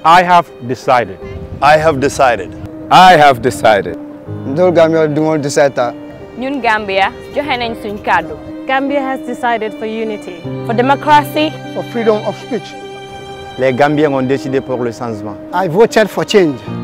I have decided. I have decided. I have decided. Ndol Gambia dumol decide. Ñun Gambia joxe nañ suñ kàddu. Gambia has decided for unity, For democracy. For freedom of speech. Les Gambiens ont décidé pour le changement. I voted for change.